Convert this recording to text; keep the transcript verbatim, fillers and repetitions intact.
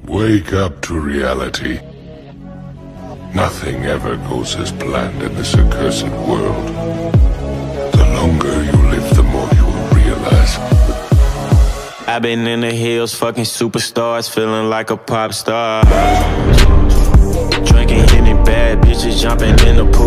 Wake up to reality. Nothing ever goes as planned in this accursed world. The longer you live, the more you will realize. I've been in the hills, fucking superstars, feeling like a pop star. Drinking Henny, bad bitches jumping in the pool.